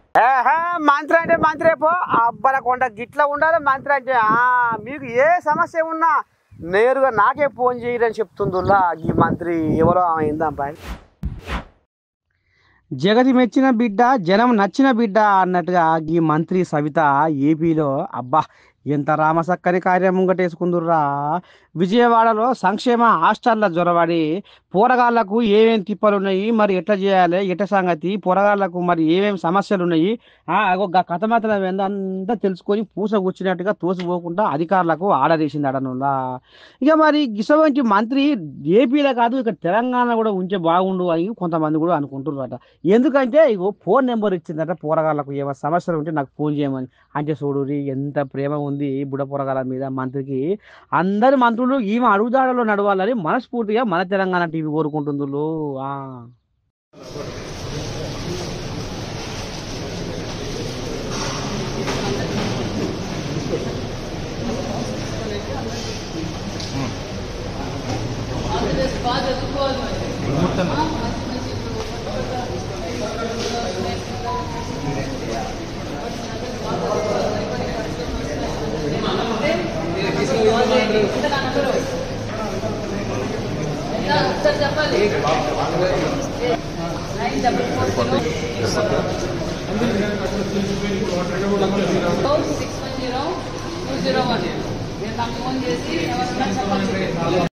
ఏహే మంత్రి అంటే మంత్రి పో అబ్బల కొండ గిట్ల ఉండాలి మంత్రి అంటే మీకు ఏ సమస్య ఉన్నా నేరుగా నాకే ఫోన్ చేయరని చెప్తుందిలా ఈ మంత్రి ఎవరో అయిందా అబ్బాయి. జగతి మెచ్చిన బిడ్డ జనం నచ్చిన బిడ్డ అన్నట్టుగా ఈ మంత్రి సవిత ఏపీలో అబ్బా ఎంత రామసక్కని కార్యం ముంగటేసుకుందుర్రా. విజయవాడలో సంక్షేమ హాస్టల్ల జొరబడి పోరగాళ్లకు ఏమేం తిప్పలున్నాయి, మరి ఎట్లా చేయాలి, ఎట్ట సంగతి, పోరగాళ్లకు మరి ఏమేమి సమస్యలు ఉన్నాయి, అగో కథ మాత్రం అంతా తెలుసుకొని పూస కూర్చున్నట్టుగా తోసిపోకుండా అధికారులకు ఆర్డర్ వేసింది అడనులా. ఇక మరి గిసవంటి మంత్రి ఏపీలో కాదు ఇక తెలంగాణ కూడా ఉంటే బాగుండు అని కొంతమంది కూడా అనుకుంటున్నారట. ఎందుకంటే ఇగో ఫోన్ నెంబర్ ఇచ్చిందట పోరగాళ్ళకు ఏమైనా సమస్యలు ఉంటే నాకు ఫోన్ చేయమని. అంటే చూడురి ఎంత ప్రేమ ఉంది బుడ పోరగాళ్ళ మీద మంత్రికి. అందరి మంత్రులు ఈమె అడుగుదాడలో నడవాలని మనస్ఫూర్తిగా మన తెలంగాణ టీవీ కోరుకుంటుందులు. ఆ చెప్పాలి 9440610 201 నేను నాకు ఫోన్ చేసి ఎవరైనా చెప్పాలి.